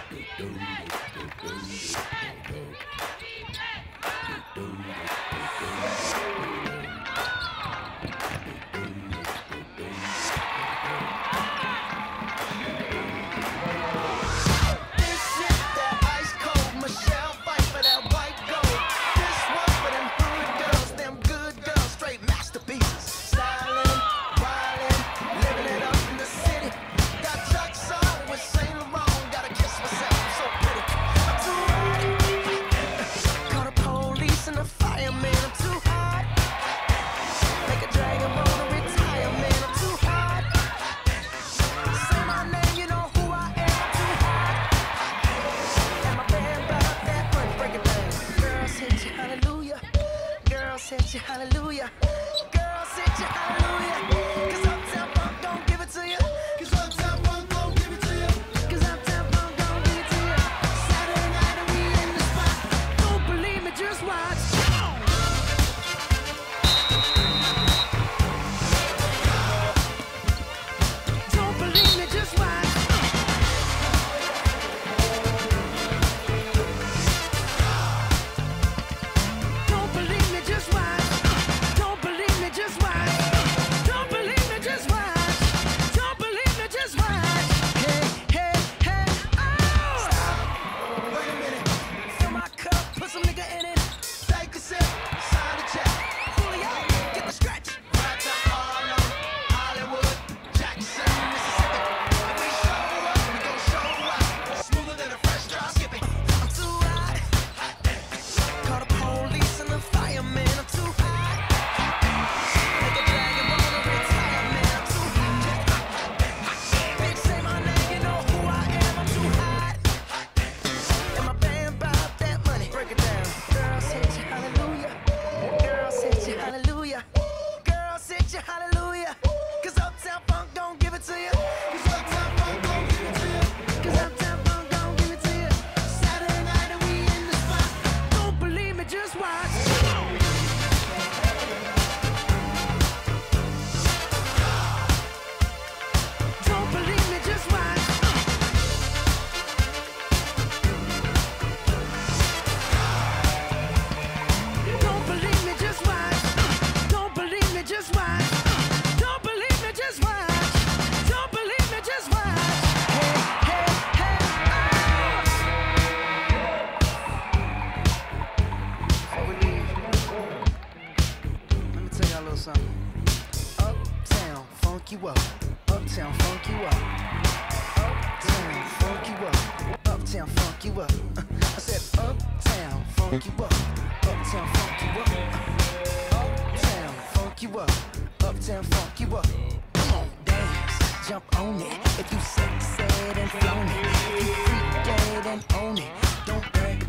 Said you hallelujah. Girl, said you hallelujah. 'Cause Uptown Funk don't give it to you. 'Cause Uptown Funk don't give it to you. 'Cause Uptown Funk don't give it to you. Saturday night and we in the spot. Don't believe me, just watch. Don't believe me, just watch. Don't believe me, just watch. Don't believe me, just watch. Don't believe me, just watch. Don't believe me, just watch. Hey, hey, hey, oh! Stop. Wait a minute. Fill my cup, put some nigga in it. Take a sip, sign the check. Julio, get the stretch. Right to Harlem, Hollywood, Jackson, Mississippi. If we show up, we gon' show out. Smoother than a fresh drop skipping. I'm too hot. Call the police and the fireman. I'm too hot. Make a dragon wanna retire, man. I'm too hot. Bitch, say my name, you know who I am. I'm too hot. And my band bought that money. Break it down. Girl, said you hallelujah. Girl, said you hallelujah. Girl, said you hallelujah. 'Cause Uptown Funk don't give it to you. 'Cause Uptown Funk don't give it to you. 'Cause Uptown Funk don't give it to you. Saturday night and we in the spot. Don't believe me, just watch. Don't believe me, just watch. Don't believe me, just watch. Don't believe me, just watch. Don't believe me, just watch. Don't believe me, just watch. Hey, hey, hey, oh! Before we leave, let me tell y'all a little something. Uptown, funk you up. Uptown, funk you up. Uptown, funk you up. Uptown, funk you up. I said uptown, funk you up. Uptown, funk you up. Uptown, funk you up. Uptown, funk you up. Come on, dance, jump on it. If you sexed and flown it, if you freak dead and own it. Don't brag